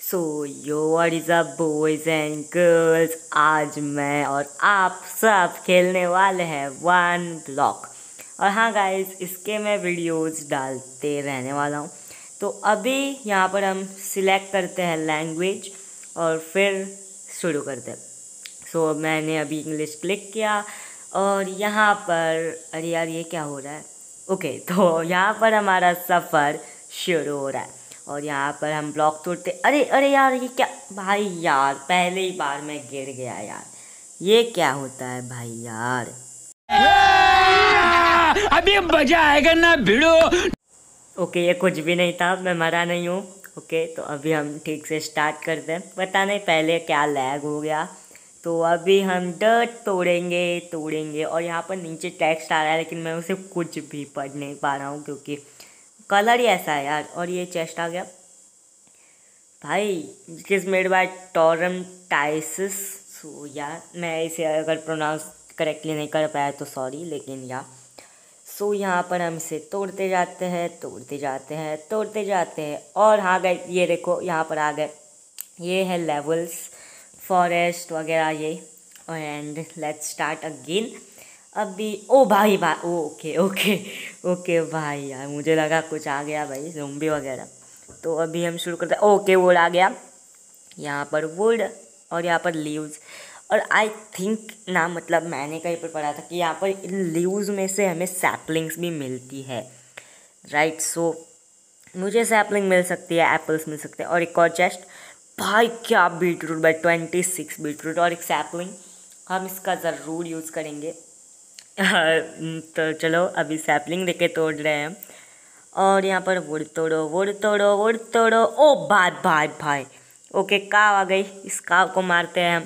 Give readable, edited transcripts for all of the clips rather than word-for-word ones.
So yo what is up boys and girls, आज मैं और आप सब खेलने वाले हैं वन ब्लॉक। और हाँ गाइस, इसके मैं वीडियोस डालते रहने वाला हूँ। तो अभी यहाँ पर हम सिलेक्ट करते हैं लैंग्वेज और फिर शुरू करते हैं। सो मैंने अभी इंग्लिश क्लिक किया और यहाँ पर अरे यार ये क्या हो रहा है। ओके, तो यहाँ पर हमारा सफ़र शुरू हो रहा है और यहाँ पर हम ब्लॉक तोड़ते। अरे अरे यार ये क्या भाई, यार पहले ही बार में गिर गया यार, ये क्या होता है भाई यार। अभी मजा आएगा ना भिड़ो। ओके, ये कुछ भी नहीं था, मैं मरा नहीं हूँ। ओके, तो अभी हम ठीक से स्टार्ट करते हैं। पता नहीं पहले क्या लैग हो गया। तो अभी हम डर्ट तोड़ेंगे और यहाँ पर नीचे टेक्स्ट आ रहा है लेकिन मैं उसे कुछ भी पढ़ नहीं पा रहा हूँ क्योंकि कलर ही ऐसा है यार। और ये चेस्ट आ गया भाई, इट मेड बाय टॉरम टाइसिस। सो यार मैं इसे अगर प्रोनाउंस करेक्टली नहीं कर पाया तो सॉरी, लेकिन या सो यहाँ पर हम इसे तोड़ते जाते हैं। और हाँ गए, ये देखो यहाँ पर आ गए, ये है लेवल्स, फॉरेस्ट वगैरह ये। And let's start again. अभी ओ भाई ओके भाई यार, मुझे लगा कुछ आ गया भाई, ज़ोंबी वगैरह। तो अभी हम शुरू करते हैं। ओके, वुड आ गया, यहाँ पर वुड और यहाँ पर लीव्स। और आई थिंक ना, मतलब मैंने कहीं पर पढ़ा था कि यहाँ पर इन लीव्स में से हमें सैपलिंग्स भी मिलती है, राइट। सो मुझे सैपलिंग मिल सकती है, एप्पल्स मिल सकते हैं। और एक और चेस्ट भाई, क्या बीटरूट भाई, 26 बीटरूट और एक सैपलिंग, हम इसका ज़रूर यूज़ करेंगे। तो चलो अभी सैपलिंग लेके तोड़ रहे हैं और यहाँ पर वुड तोड़ो। ओ भाई ओके, काव आ गई, इस काव को मारते हैं हम।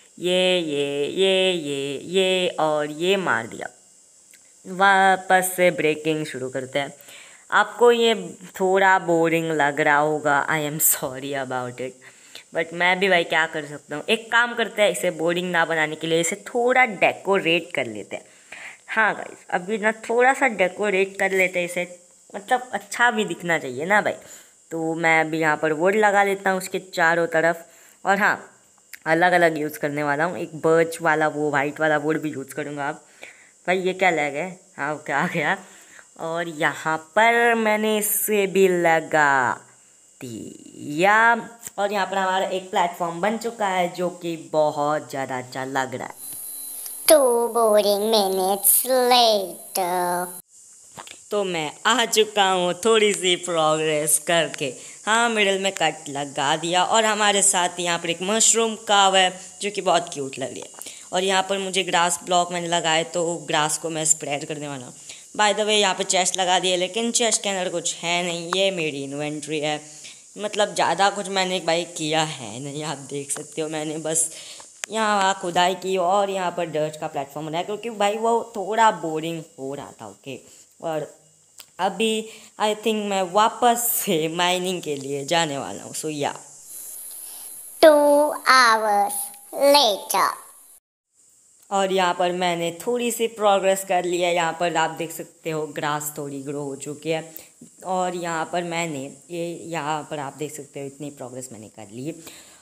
ये और ये मार दिया। वापस से ब्रेकिंग शुरू करते हैं। आपको ये थोड़ा बोरिंग लग रहा होगा, I am sorry about it, but मैं भी भाई क्या कर सकता हूँ। एक काम करते हैं, इसे बोरिंग ना बनाने के लिए इसे थोड़ा डेकोरेट कर लेते हैं। हाँ गाइस, अभी ना थोड़ा सा डेकोरेट कर लेते हैं इसे, मतलब अच्छा भी दिखना चाहिए ना भाई। तो मैं अभी यहाँ पर वुड लगा लेता हूँ उसके चारों तरफ। और हाँ, अलग अलग यूज़ करने वाला हूँ, एक बर्च वाला, वो वाइट वाला वुड भी यूज़ करूँगा। आप भाई ये क्या लग है, हाँ क्या आ गया। और यहाँ पर मैंने इसे भी लगा दिया और यहाँ पर हमारा एक प्लेटफॉर्म बन चुका है जो कि बहुत ज़्यादा अच्छा लग रहा है। 2 boring minutes later. तो मैं आ चुका हूँ थोड़ी सी प्रोग्रेस करके। हाँ, मिडिल में कट लगा दिया और हमारे साथ यहाँ पर एक मशरूम काव है जो कि बहुत क्यूट लग रही है। और यहाँ पर मुझे ग्रास ब्लॉक मैंने लगाए तो ग्रास को मैं स्प्रेड करने वाला हूँ। बाय द वे यहाँ पे चेस्ट लगा दिए लेकिन चेस्ट के अंदर कुछ है नहीं, ये मेरी इन्वेंट्री है, मतलब ज़्यादा कुछ मैंने भाई किया है नहीं। आप देख सकते हो मैंने बस यहाँ खुदाई की और यहाँ पर डर्ट का प्लेटफॉर्म बनाया क्योंकि भाई वो थोड़ा बोरिंग हो रहा था। ओके, और अभी आई थिंक मैं वापस से माइनिंग के लिए जाने वाला हूँ। सो या 2 hours later. और यहाँ पर मैंने थोड़ी सी प्रोग्रेस कर ली है। यहाँ पर आप देख सकते हो ग्रास थोड़ी ग्रो हो चुकी है और यहाँ पर मैंने यहाँ पर आप देख सकते हो इतनी प्रोग्रेस मैंने कर ली।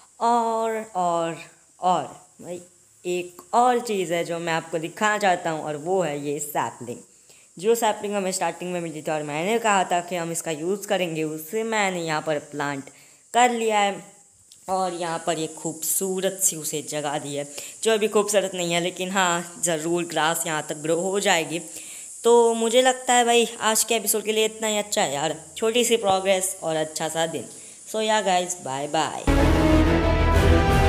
और भाई एक और चीज़ है जो मैं आपको दिखाना चाहता हूँ और वो है ये सैपलिंग। जो सैपलिंग हमें स्टार्टिंग में मिली थी और मैंने कहा था कि हम इसका यूज़ करेंगे, उससे मैंने यहाँ पर प्लांट कर लिया है और यहाँ पर ये खूबसूरत सी उसे जगह दी है जो अभी खूबसूरत नहीं है लेकिन हाँ ज़रूर ग्रास यहाँ तक ग्रो हो जाएगी। तो मुझे लगता है भाई आज के एपिसोड के लिए इतना ही अच्छा है यार, छोटी सी प्रोग्रेस और अच्छा सा दिन। सो या गाइस, बाय बाय।